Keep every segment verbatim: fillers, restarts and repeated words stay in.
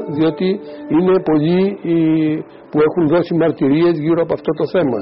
διότι είναι πολλοί οι, που έχουν δώσει μαρτυρίες γύρω από αυτό το θέμα.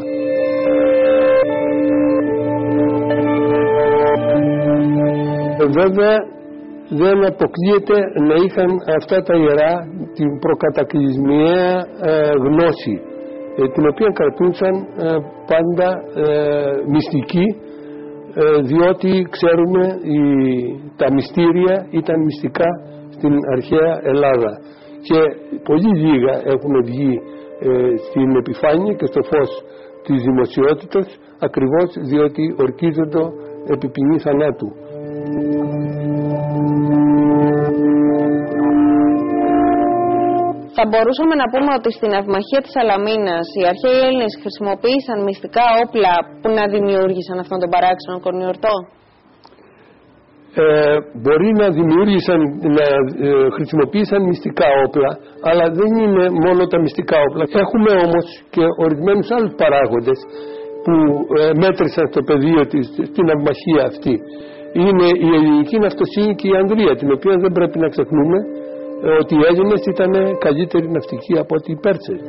Βέβαια δεν αποκλείεται να είχαν αυτά τα ιερά την προκατακλυσμιαία ε, γνώση, ε, την οποία κρατούσαν ε, πάντα ε, μυστική, ε, διότι ξέρουμε οι, τα μυστήρια ήταν μυστικά στην αρχαία Ελλάδα και πολύ λίγα έχουν βγει ε, στην επιφάνεια και στο φως της δημοσιότητας, ακριβώς διότι ορκίζονται επί ποινή θανάτου. Θα μπορούσαμε να πούμε ότι στην Ναυμαχία της Σαλαμίνας οι αρχαίοι Έλληνες χρησιμοποίησαν μυστικά όπλα που να δημιούργησαν αυτόν τον παράξενο κορνιορτό. Ε, μπορεί να δημιούργησαν, να ε, χρησιμοποίησαν μυστικά όπλα, αλλά δεν είναι μόνο τα μυστικά όπλα. Έχουμε όμως και ορισμένους άλλους παράγοντες που ε, μέτρησαν στο πεδίο της, στην ναυμαχία αυτή. Είναι η ελληνική ναυτοσύνη και η Ανδρεία, την οποία δεν πρέπει να ξεχνούμε ε, ότι οι Έλληνες ήταν καλύτεροι ναυτικοί από ότι οι Πέρσες.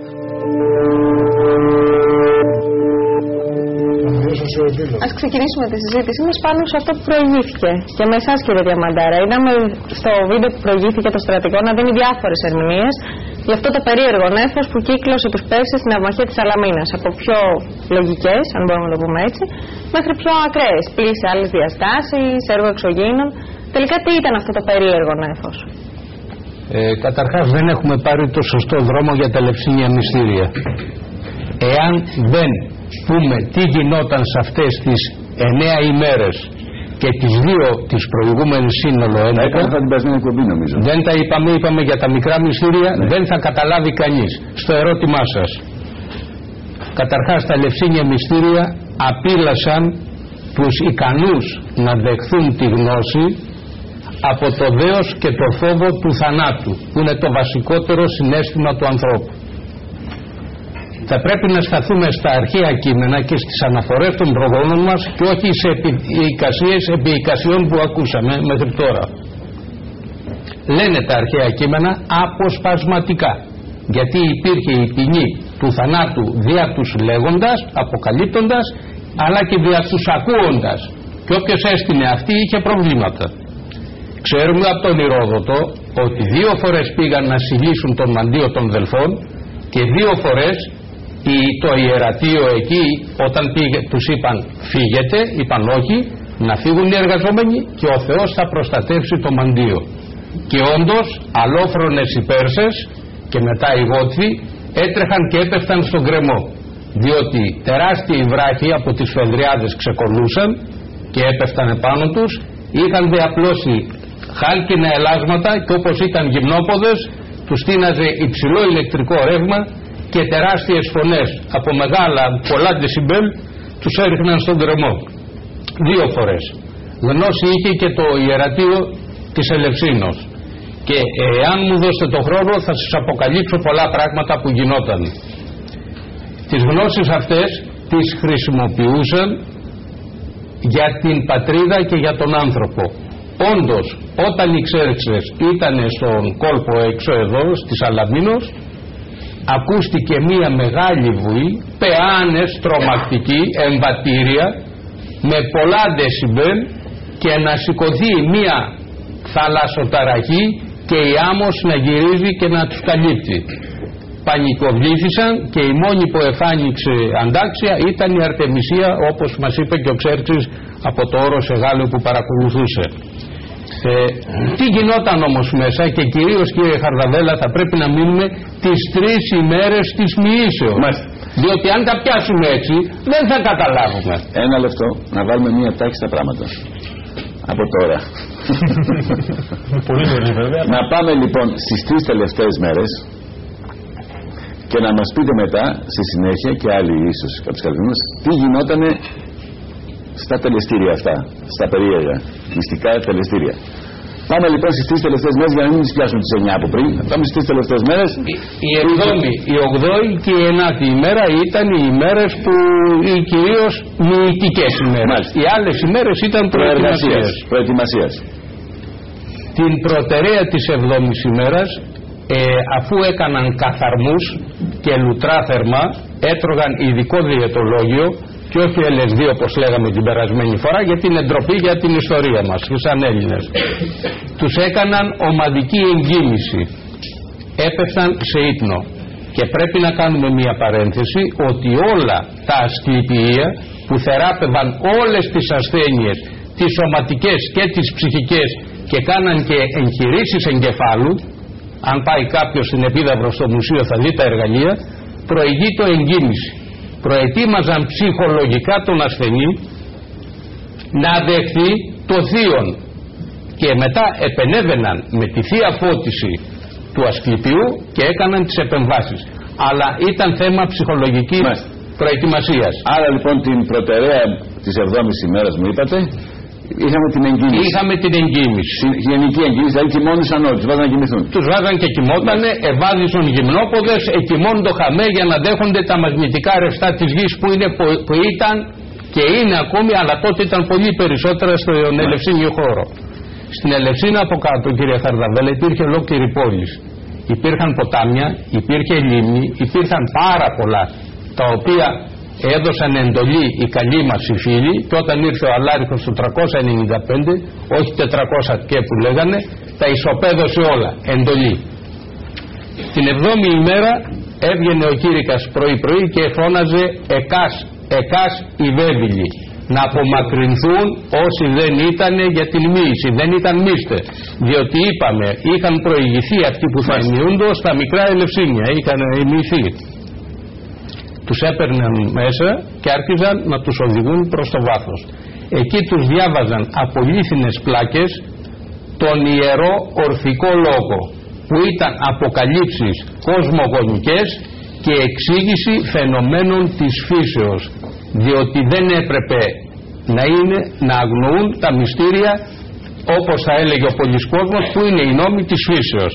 Ας ξεκινήσουμε τη συζήτησή μας πάνω σε αυτό που προηγήθηκε. Και με εσάς, κύριε Διαμαντάρα, είδαμε στο βίντεο που προηγήθηκε το στρατηγό να δίνει διάφορες ερμηνείες για αυτό το περίεργο νέφος που κύκλωσε τους Πέρσες στην Ναυμαχία της Σαλαμίνας. Από πιο λογικές, αν μπορούμε να το πούμε έτσι, μέχρι πιο ακραίες. Πλήση άλλες διαστάσεις, έργο εξωγήινων. Τελικά τι ήταν αυτό το περίεργο νέφος? Ε, καταρχάς δεν έχουμε πάρει το σωστό δρόμο για τα Ελευσίνια μυστήρια. Εάν δεν πούμε τι γινόταν σε αυτές τις εννέα ημέρες και τις δύο τις προηγούμενες σύνολο έντεκα, δεν τα είπαμε, είπαμε για τα μικρά μυστήρια, ναι. Δεν θα καταλάβει κανείς. Στο ερώτημά σας, καταρχάς τα Ελευσίνια μυστήρια απείλασαν τους ικανούς να δεχθούν τη γνώση από το δέος και το φόβο του θανάτου, που είναι το βασικότερο συναίσθημα του ανθρώπου. Θα πρέπει να σταθούμε στα αρχαία κείμενα και στις αναφορές των προγόνων μας και όχι σε εικασίες επί εικασιών που ακούσαμε μέχρι τώρα. Λένε τα αρχαία κείμενα αποσπασματικά, γιατί υπήρχε η ποινή του θανάτου δια τους λέγοντας, αποκαλύπτοντας, αλλά και δια τους ακούοντας, και όποιος έστεινε αυτή είχε προβλήματα. Ξέρουμε από τον Ηρόδοτο ότι δύο φορές πήγαν να συλλήσουν τον μαντίο των Δελφών και δύο φορές το ιερατείο εκεί, όταν πήγε, τους είπαν φύγετε, είπαν όχι, να φύγουν οι εργαζόμενοι και ο Θεός θα προστατεύσει το μαντίο. Και όντως αλόφρονες οι Πέρσες και μετά οι Γότθοι έτρεχαν και έπεφταν στον γκρεμό, διότι τεράστιοι βράχοι από τις Φεδριάδες ξεκολλούσαν και έπεφταν επάνω τους, είχαν διαπλώσει χάλκινα ελάσματα και όπως ήταν γυμνόποδες τους στείναζε υψηλό ηλεκτρικό ρεύμα και τεράστιες φωνές από μεγάλα πολλά δεσιμπέλ τους έριχναν στον γκρεμό. Δύο φορές. Γνώση είχε και το ιερατείο της Ελευσίνος και εάν μου δώσετε το χρόνο θα σας αποκαλύψω πολλά πράγματα που γινόταν. Τις γνώσεις αυτές τις χρησιμοποιούσαν για την πατρίδα και για τον άνθρωπο. Όντως όταν οι Ξέρξες ήταν στον κόλπο έξω εδώ στη Σαλαμίνος, ακούστηκε μία μεγάλη βουή, πεάνες τρομακτική, εμβατήρια με πολλά δεσιμπέλ και να σηκωθεί μία θαλασσοταραχή και η άμμος να γυρίζει και να τους καλύπτει. Πανικοβλήθησαν και η μόνη που εφάνηξε αντάξια ήταν η Αρτεμισία, όπως μας είπε και ο Ξέρξης από το Όρος Εγάλιο που παρακολουθούσε. Ε, τι γινόταν όμως μέσα και κυρίως, κύριε Χαρδαβέλα, θα πρέπει να μείνουμε τις τρεις ημέρες της μοιήσεως. Μάλιστα. Διότι αν τα πιάσουμε έτσι δεν θα καταλάβουμε. Ένα λεπτό να βάλουμε μία τάξη στα πράγματα από τώρα. Πολύ πολύ βέβαια. Να πάμε λοιπόν στις τρεις τελευταίες μέρες και να μας πείτε μετά στη συνέχεια και άλλοι ίσως κάποιους καλεσμένους τι γινότανε στα τελεστήρια αυτά, στα περίεργα μυστικά τελεστήρια. Πάμε λοιπόν στις τρεις τελευταίες μέρες για να μην τις πιάσουμε τις εννιά από πριν. Πάμε στις τρεις τελευταίες μέρες. Η, η εβδόμη, η ογδόη και η ενάτη ημέρα ήταν οι ημέρες που οι κυρίως μυητικές ημέρες. Μάλιστα. Οι άλλες ημέρες ήταν προετοιμασίας. προετοιμασίας. Την προτεραία της εβδόμης ημέρας ε, αφού έκαναν καθαρμούς και λουτράθερμα, έτρωγαν ειδικό διαιτολόγιο και όχι ελ ες ντι όπως λέγαμε την περασμένη φορά, γιατί είναι ντροπή για την ιστορία μας σαν Έλληνες. Τους έκαναν ομαδική εγκύμηση, έπεφταν σε ύπνο. Και πρέπει να κάνουμε μία παρένθεση ότι όλα τα ασκληπιεία που θεράπευαν όλες τις ασθένειες, τις σωματικές και τις ψυχικές, και κάναν και εγχειρήσεις εγκεφάλου, αν πάει κάποιος στην Επίδαυρο στο μουσείο θα δει τα εργαλεία, προηγεί το εγκύμηση. Προετοίμαζαν ψυχολογικά τον ασθενή να δεχθεί το θείον και μετά επενέβαιναν με τη θεία φώτιση του ασκληπιού και έκαναν τις επεμβάσεις. Αλλά ήταν θέμα ψυχολογικής Μάλιστα. προετοιμασίας. Άρα λοιπόν την προτεραία της εβδόμης ημέρας μου είπατε, είχαμε την εγκύμηση. Είχαμε την εγκύμηση. Γενική εγκύμηση, δηλαδή κοιμόντουσαν όλοι, τους βάζαν να κοιμηθούν. Τους βάζαν και κοιμότανε, ευάδιζαν γυμνόποδες, εκοιμών το χαμέ για να δέχονται τα μαγνητικά ρευστά της γης που, είναι, που, που ήταν και είναι ακόμη, αλλά τότε ήταν πολύ περισσότερα στον Ελευσίνιο χώρο. Στην Ελευσίνα από κάτω, κύριε Χαρδαβέλα, υπήρχε ολόκληρη πόλη. Υπήρχαν ποτάμια, υπήρχε λίμνη, υπήρχαν πάρα πολλά, τα οποία έδωσαν εντολή οι καλοί μας οι φίλοι, και όταν ήρθε ο Αλάριχος το τριακόσια ενενήντα πέντε, όχι τετρακόσια και που λέγανε, τα ισοπαίδωσε όλα, εντολή. Την εβδόμη ημέρα έβγαινε ο Κήρυκας πρωί-πρωί και φώναζε «Εκάς, εκάς οι βέβυλοι». Να απομακρυνθούν όσοι δεν ήταν για την μοίηση, δεν ήταν μίστε. Διότι είπαμε, είχαν προηγηθεί αυτοί που θα μειούνται στα μικρά Ελευσίνια, είχαν μοιηθεί. Τους έπαιρναν μέσα και άρχιζαν να τους οδηγούν προς το βάθος. Εκεί τους διάβαζαν από λίθινες πλάκες τον Ιερό Ορφικό Λόγο, που ήταν αποκαλύψεις κοσμογονικές και εξήγηση φαινομένων της φύσεως, διότι δεν έπρεπε να είναι να αγνοούν τα μυστήρια, όπως θα έλεγε ο πολλής κόσμος, που είναι οι νόμοι της φύσεως.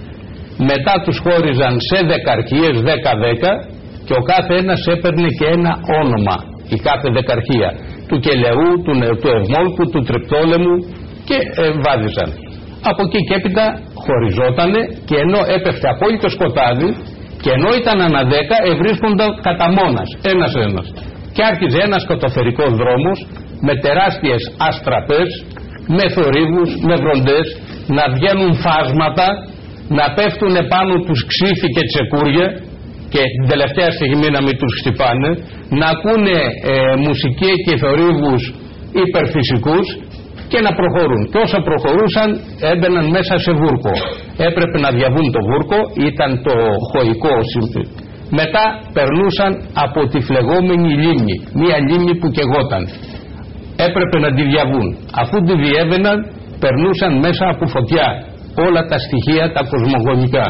Μετά τους χώριζαν σε δεκαρχίες δέκα δέκα και ο κάθε ένας έπαιρνε και ένα όνομα, η κάθε δεκαρχία, του Κελαιού, του, του Ευμόλκου, του Τρυπτόλεμου, και ε, βάδιζαν. Από εκεί και έπειτα χωριζότανε, και ενώ έπεφτε απόλυτο σκοτάδι και ενώ ήταν ανά δέκα, ευρίσκονταν κατά μόνας, ένας ένας. Και άρχιζε ένας σκοτωθερικός δρόμος με τεράστιες αστραπές, με θορύβους, με βροντές, να βγαίνουν φάσματα, να πέφτουν πάνω τους ξύφοι και τσεκούρια, και την τελευταία στιγμή να μην τους χτυπάνε, να ακούνε ε, μουσική και θορύβους υπερφυσικούς και να προχωρούν. Και όσο προχωρούσαν έμπαιναν μέσα σε βούρκο. Έπρεπε να διαβούν το βούρκο, ήταν το χωικό σύμπτωμα. Μετά περνούσαν από τη φλεγόμενη λίμνη, μία λίμνη που καιγόταν. Έπρεπε να τη διαβούν. Αφού τη διέβαιναν, περνούσαν μέσα από φωτιά όλα τα στοιχεία τα κοσμογονικά.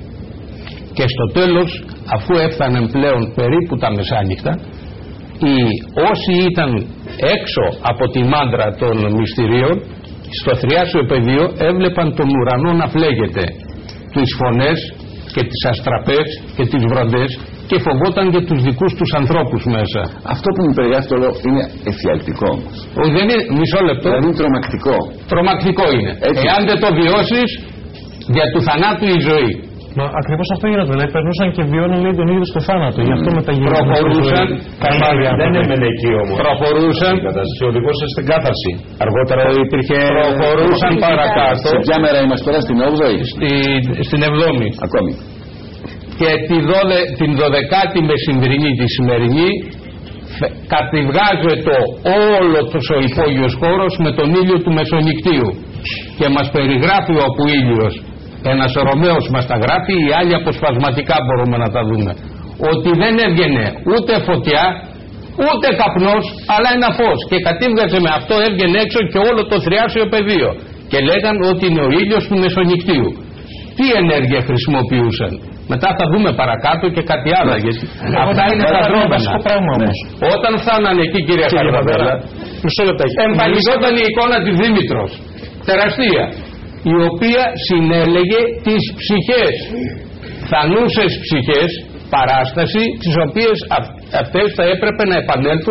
Και στο τέλος, αφού έφταναν πλέον περίπου τα μεσάνυχτα, οι όσοι ήταν έξω από τη μάντρα των μυστηρίων, στο θριάσιο πεδίο έβλεπαν τον ουρανό να φλέγεται, τις φωνές και τις αστραπές και τις βροντές, και φοβόταν και τους δικούς τους ανθρώπους μέσα. Αυτό που μου περιγράφει όλο είναι εφιαλτικό όμως. Όχι, δεν είναι, μισό λεπτό. Δηλαδή είναι τρομακτικό. Τρομακτικό είναι. Έτσι. Εάν δεν το βιώσεις, για του θανάτου η ζωή. Μα ακριβώς αυτό γίνεται. Δηλαδή περνούσαν και βιώνουν τον ίδιο στο θάνατο. Γι' αυτό μεταγυρίζουν. Προχωρούσαν. Δεν έμενε εκεί όμως. Προχωρούσαν. Και οδηγούσε στην κάθαρση. Αργότερα υπήρχε. Προχωρούσαν παρακάτω. Σε ποια μέρα είμαστε τώρα, στην όγδοη? Στη, στην εβδόμη. Ακόμη. Και τη δωδε, την δωδεκάτη μεσημβρινή, τη σημερινή, κατηβγάζεται όλο ο υπόγειος χώρος με τον ήλιο του μεσονυχτίου. Και μας περιγράφει όπου ήλιος. Ένας Ρωμαίος μας τα γράφει, οι άλλοι αποσπασματικά μπορούμε να τα δούμε, ότι δεν έβγαινε ούτε φωτιά ούτε καπνός, αλλά ένα φως, και κατήβγαζε με αυτό, έβγαινε έξω και όλο το θριάσιο πεδίο, και λέγαν ότι είναι ο ήλιος του μεσονυχτίου. Τι ενέργεια χρησιμοποιούσαν? Μετά θα δούμε παρακάτω και κάτι άλλο, γιατί αυτά είναι τα δρόμενα. Ναι. Όταν φτάνανε εκεί, κύριε Χαρδαβέλα, εμφανιζόταν η εικόνα της Δήμητρος, τεραστία, η οποία συνέλεγε τις ψυχές, θανούσες ψυχές, παράσταση, τις οποίες αυτές θα έπρεπε να επανέλθουν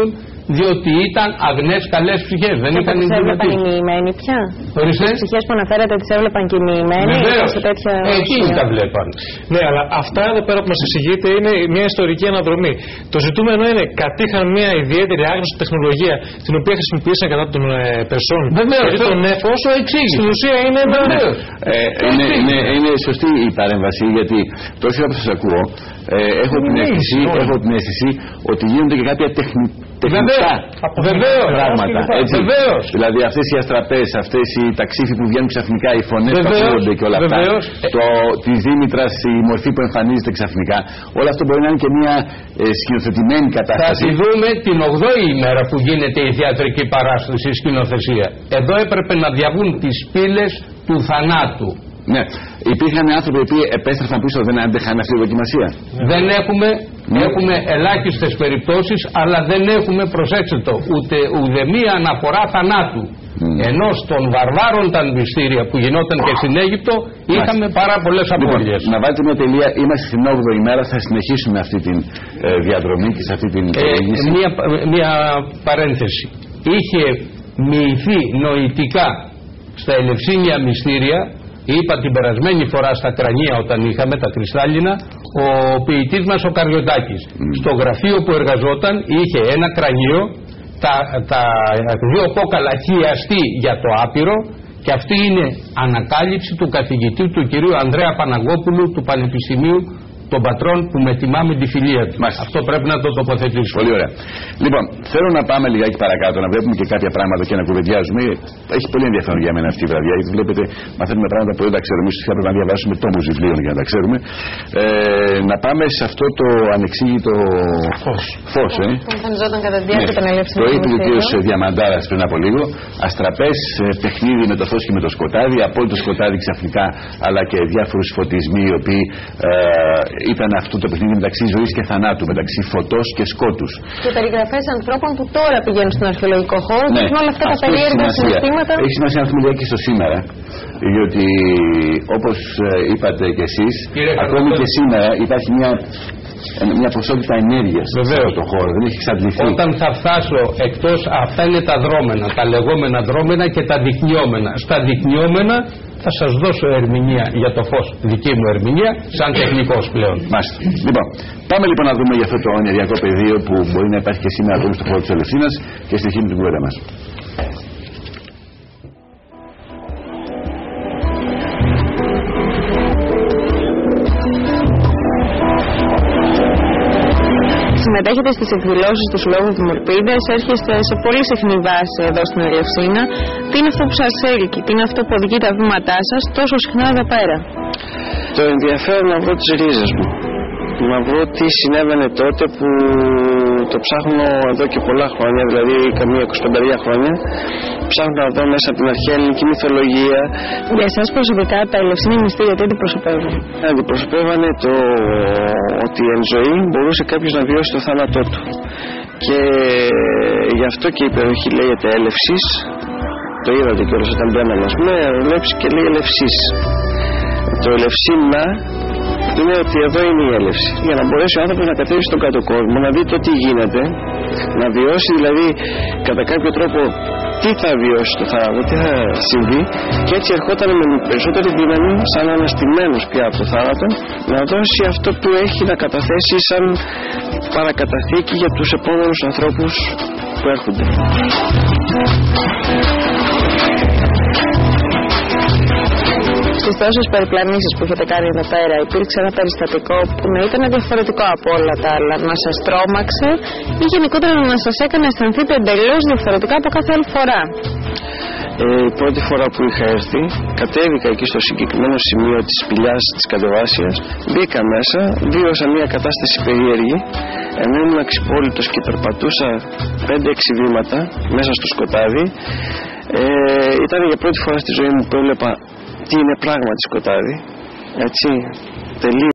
διότι ήταν αγνές καλές ψυχές. Δεν και ήταν τις έβλεπαν οι μοιημένοι πια. Ορίστε. Οι ψυχές που αναφέρατε τις έβλεπαν και οι μοιημένοι. Βεβαίως. Τέτοια... Εκείνοι τα βλέπαν. Ναι, αλλά αυτά εδώ πέρα που μας εξηγείτε είναι μια ιστορική αναδρομή. Το ζητούμενο είναι κατήχαν μια ιδιαίτερη άγνωστη τεχνολογία την οποία χρησιμοποίησαν κατά των ε, Περσών. Βεβαίως. Γιατί το νέφος στην ουσία είναι βεβαίως. Ε, είναι, είναι, είναι σωστή η παρέμβαση, γιατί τόσο όπως σας ακούω ε, έχω, την αίσθηση, έχω την αίσθηση ότι γίνονται και κάποια τεχνη, τεχνικά Βεβαίως. πράγματα. Έτσι. Βεβαίως. Δηλαδή αυτές οι αστραπές, αυτές οι ταξίφοι που βγαίνουν ξαφνικά, οι φωνές που Βεβαίως. ακούγονται και όλα αυτά. Βεβαίως. Το, της Δήμητρας, η μορφή που εμφανίζεται ξαφνικά. Όλο αυτό μπορεί να είναι και μια ε, σκηνοθετημένη Θα κατάσταση. τη δούμε την ογδόη ημέρα που γίνεται η θεατρική παράσταση, η σκηνοθεσία. Εδώ έπρεπε να διαβούν τις πύλες του θανάτου. Ναι. Υπήρχαν άνθρωποι που επέστρεφαν πίσω, δεν άντεχαν αυτή η δοκιμασία. Δεν έχουμε, Ναι. έχουμε ελάχιστες περιπτώσεις, αλλά δεν έχουμε, προσέξτε το, ούτε ουδεμία αναφορά θανάτου. Mm. Ενώ στον βαρβάρων τα μυστήρια που γινόταν και στην Αίγυπτο είχαμε πάρα πολλές απώλειες. Λοιπόν, να βάλετε μια τελεία, είμαστε στην όγδοη ημέρα, θα συνεχίσουμε αυτή τη ε, διαδρομή και σε αυτή την Ε, περιήγηση. μια, μια παρένθεση. Είχε μοιηθεί νοητικά στα Ελευσίνια μυστήρια, είπα την περασμένη φορά στα κρανία όταν είχαμε τα κρυστάλλινα, ο ποιητής μας ο Καριωτάκης. Mm. Στο γραφείο που εργαζόταν είχε ένα κρανίο, τα, τα δύο κόκαλα χιαστή για το άπειρο, και αυτή είναι ανακάλυψη του καθηγητή του κυρίου Ανδρέα Παναγόπουλου του Πανεπιστημίου των Πατρών, που με τιμά με τη φιλία του. Μάλιστα. Αυτό πρέπει να το τοποθετήσουμε. Πολύ ωραία. Λοιπόν, θέλω να πάμε λιγάκι παρακάτω, να βλέπουμε και κάποια πράγματα και να κουβεντιάζουμε. Έχει πολύ ενδιαφέρον για μένα αυτή η βραδιά, γιατί βλέπετε, μαθαίνουμε πράγματα που δεν τα ξέρουμε. Ίσως θα πρέπει να διαβάσουμε τόμους βιβλίων για να τα ξέρουμε. Ε, να πάμε σε αυτό το ανεξήγητο φως. Φως, ε. Που εμφανιζόταν κατά τη διάρκεια των Ελευσίνων. Το είπε ο κ. Διαμαντάρας πριν από λίγο. Αστραπές, παιχνίδι με το φως και με το σκοτάδι, απόλυτο σκοτάδι ξαφνικά, αλλά και διάφορους φωτισμοί οι οποίοι ε, ήταν αυτό το παιχνίδι μεταξύ ζωής και θανάτου, μεταξύ φωτός και σκότους. Και περιγραφές ανθρώπων που τώρα πηγαίνουν στον αρχαιολογικό χώρο και Ναι, όλα αυτά τα αυτό έχει περίεργα σημασία. συναισθήματα. Έχει σημασία να έρθουμε λιγάκι στο σήμερα, διότι όπως ε, είπατε και εσείς, Κύριε ακόμη Καρπούζη, και σήμερα υπάρχει μια, μια ποσότητα ενέργειας σε αυτό το χώρο, δεν έχει εξαντληθεί. Όταν θα φτάσω εκτός, αυτά είναι τα δρόμενα, τα λεγόμενα δρόμενα και τα δεικνυόμενα. Στα δεικνυόμενα θα σας δώσω ερμηνεία για το φως, δική μου ερμηνεία, σαν τεχνικός πλέον. Μάλιστα. Λοιπόν, πάμε λοιπόν να δούμε για αυτό το ονειριακό πεδίο που μπορεί να υπάρχει και σήμερα ακόμη στο χώρο της Ελευσίνας και στη χείμη την κουβέντα μας. Συμμετέχετε στις εκδηλώσεις του Συλλόγου Δημορπίδες, έρχεστε σε πολύ συχνή βάση εδώ στην Ελευσίνα. Τι είναι αυτό που σας έλκει, τι είναι αυτό που οδηγεί τα βήματά σας τόσο συχνά εδώ πέρα? Το ενδιαφέρον να βρω τις ρίζες μου. Να βρω τι συνέβαινε τότε που το ψάχνω εδώ και πολλά χρόνια, δηλαδή καμία εικοσιπέντε χρόνια. Ψάχνω να δω μέσα από την αρχαία ελληνική μυθολογία. Για εσάς προσωπικά τα Ελευσίνια μυστήρια τι αντιπροσωπεύουν? Αντιπροσωπεύανε το ότι εν ζωή μπορούσε κάποιος να βιώσει το θάνατό του. Και γι' αυτό και η περιοχή λέγεται Έλευσης. Το είδατε κιόλας όταν μπαίναμε, ας πούμε, βλέπει και λέει Ελευσής. Το Ελευσίνα είναι ότι εδώ είναι η έλευση. Για να μπορέσει ο άνθρωπος να κατέβει στον κάτω κόσμο, να δει το τι γίνεται, να βιώσει δηλαδή κατά κάποιο τρόπο τι θα βιώσει το θάνατο, τι θα συμβεί, και έτσι ερχόταν με περισσότερη δύναμη, σαν αναστημένος πια από το θάνατο, να δώσει αυτό που έχει να καταθέσει σαν παρακαταθήκη για τους επόμενους ανθρώπους που έρχονται. Στις τόσες περιπλανήσεις που έχετε κάνει εδώ πέρα, υπήρξε ένα περιστατικό που να ήταν διαφορετικό από όλα τα άλλα, να σας τρόμαξε ή γενικότερα να σας έκανε να αισθανθείτε εντελώς διαφορετικά από κάθε άλλη φορά? Ε, η πρώτη φορά που είχα έρθει, κατέβηκα εκεί στο συγκεκριμένο σημείο της σπηλιάς της κατεβάσιας, μπήκα μέσα, βίωσα μια κατάσταση περίεργη, ενώ ήμουν αξιπόλυτος και περπατούσα πέντε έξι βήματα μέσα στο σκοτάδι. Ε, ήταν για πρώτη φορά στη ζωή μου που έβλεπα τι είναι πράγματι σκοτάδι, έτσι, τελείως.